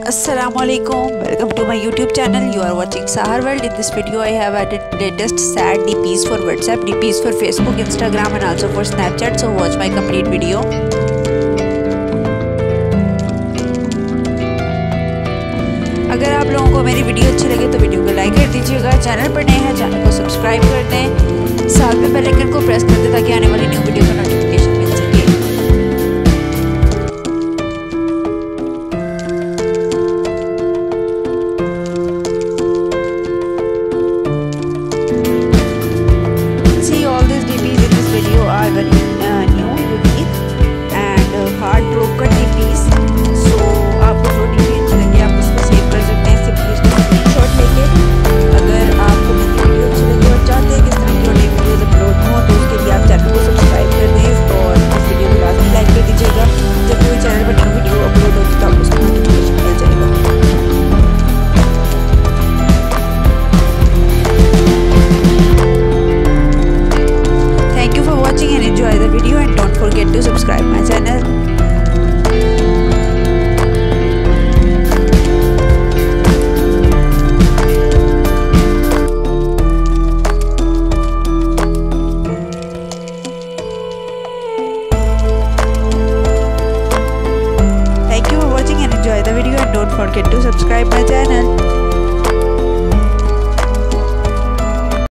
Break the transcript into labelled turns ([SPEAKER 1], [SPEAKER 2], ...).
[SPEAKER 1] Assalamualaikum, welcome to my YouTube channel. You are watching Sahar World. In this video I have added latest sad DPs for WhatsApp, DPs for Facebook, Instagram and also for Snapchat. So watch my complete video. अगर आप लोगों को मेरी video अच्छी लगे तो video को like कर दीजिएगा। चैनल पर नए हैं चैनल को सब्सक्राइब कर दें, साथ में बेल आइकन को प्रेस कर दें ताकि आने वाली न्यू वीडियो का नोटिफिकेशन मिल सके। See, all these DPs in this video are very new, unique and heartbroken DPs. So आपको जो DP अच्छी लगे आप उसको सेव कर सकते हैं, सिंपली उसका स्क्रीनशॉट लेके। अगर आपको मेरी वीडियो अच्छी लगे और चाहते हैं कि इस तरह की और नई वीडियोज अपलोड हो तो उसके लिए आप चैनल को सब्सक्राइब कर दें और इस वीडियो को लाजमी लाइक कर दीजिएगा। जब कोई चैनल पर न्यू वीडियो अपलोड होगी तो आपको उसका नोटिफिकेशन मिल जाएगा। Thank you for watching and enjoy the video, and don't forget to subscribe my channel. Thank you for watching and enjoy the video, and don't forget to subscribe my channel.